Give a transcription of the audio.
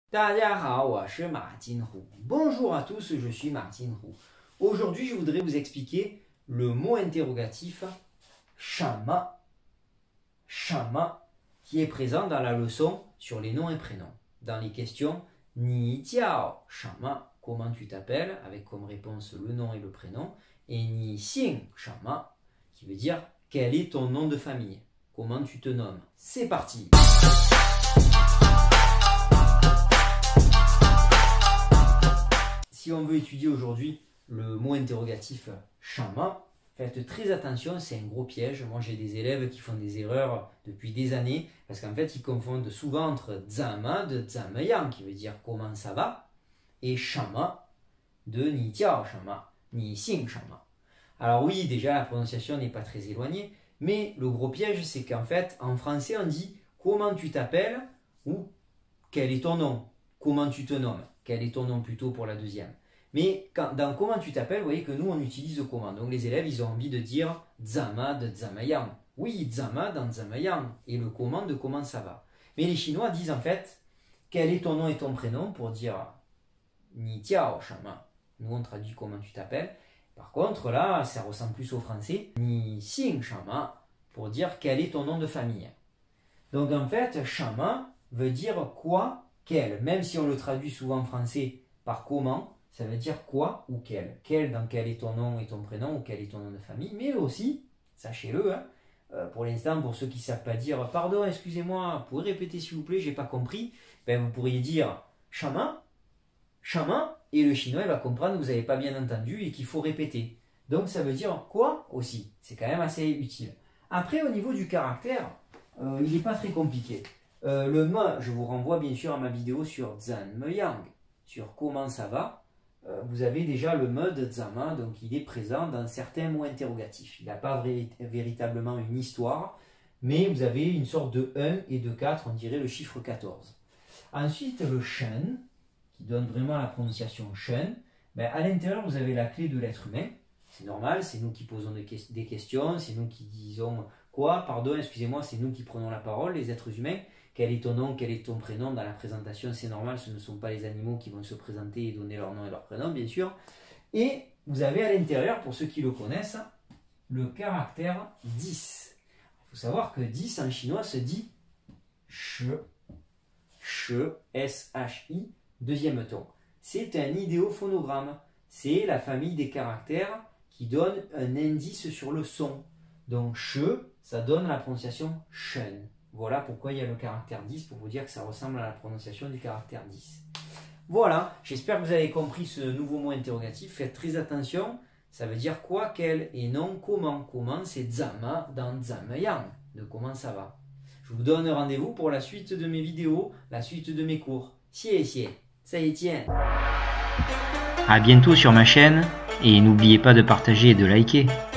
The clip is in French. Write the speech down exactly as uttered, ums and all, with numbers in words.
大家好，我是马金虎。Bonjour à tous, je suis Martin Hu. Aujourd'hui, je voudrais vous expliquer le mot interrogatif 什么, 什么, qui est présent dans la leçon sur les noms et prénoms. Dans les questions 你叫什么, comment tu t'appelles, avec comme réponse le nom et le prénom, et 你姓什么, qui veut dire quel est ton nom de famille, comment tu te nommes. C'est parti. Si on veut étudier aujourd'hui le mot interrogatif 什么, faites très attention, c'est un gros piège. Moi j'ai des élèves qui font des erreurs depuis des années parce qu'en fait ils confondent souvent entre 怎么 de 怎么样 qui veut dire comment ça va et 什么 de 你叫什么, 你姓什么. Alors oui, déjà la prononciation n'est pas très éloignée, mais le gros piège c'est qu'en fait en français on dit comment tu t'appelles ou quel est ton nom, comment tu te nommes. Quel est ton nom plutôt pour la deuxième. Mais quand, dans comment tu t'appelles, vous voyez que nous on utilise comment. Donc les élèves ils ont envie de dire 怎么 de 怎么样. Oui, 怎么 dans 怎么样. Et le comment de comment ça va. Mais les Chinois disent en fait quel est ton nom et ton prénom pour dire 你叫什么. Nous on traduit comment tu t'appelles. Par contre là ça ressemble plus au français. 你姓什么 pour dire quel est ton nom de famille. Donc en fait 什么 veut dire quoi. Quel, même si on le traduit souvent en français par comment, ça veut dire quoi ou quel. Quel, dans quel est ton nom et ton prénom ou quel est ton nom de famille. Mais aussi, sachez-le, hein, euh, pour l'instant, pour ceux qui ne savent pas dire « Pardon, excusez-moi, vous pouvez répéter s'il vous plaît, j'ai pas compris », ben, vous pourriez dire « Chemin »,« chemin », et le chinois il va comprendre que vous n'avez pas bien entendu et qu'il faut répéter. Donc ça veut dire quoi aussi. C'est quand même assez utile. Après, au niveau du caractère, euh, il n'est pas très compliqué. Euh, le me, je vous renvoie bien sûr à ma vidéo sur Zan Me Yang, sur comment ça va. Euh, vous avez déjà le me de Zama, donc il est présent dans certains mots interrogatifs. Il n'a pas vrai, véritablement une histoire, mais vous avez une sorte de un et de quatre, on dirait le chiffre quatorze. Ensuite, le shen, qui donne vraiment la prononciation shen. Ben, à l'intérieur, vous avez la clé de l'être humain. C'est normal, c'est nous qui posons des, que des questions, c'est nous qui disons quoi, pardon, excusez-moi, c'est nous qui prenons la parole, les êtres humains. Quel est ton nom, quel est ton prénom dans la présentation, c'est normal, ce ne sont pas les animaux qui vont se présenter et donner leur nom et leur prénom, bien sûr. Et vous avez à l'intérieur, pour ceux qui le connaissent, le caractère dix. Il faut savoir que dix en chinois se dit sh, sh, S H I, deuxième ton. C'est un idéophonogramme, c'est la famille des caractères qui donne un indice sur le son. Donc sh, ça donne la prononciation shen. Voilà pourquoi il y a le caractère dix, pour vous dire que ça ressemble à la prononciation du caractère dix. Voilà, j'espère que vous avez compris ce nouveau mot interrogatif. Faites très attention, ça veut dire quoi, quel, et non comment. Comment, c'est zama dans zameyang, de comment ça va. Je vous donne rendez-vous pour la suite de mes vidéos, la suite de mes cours. Xie xie, ça y tient. À bientôt sur ma chaîne, et n'oubliez pas de partager et de liker.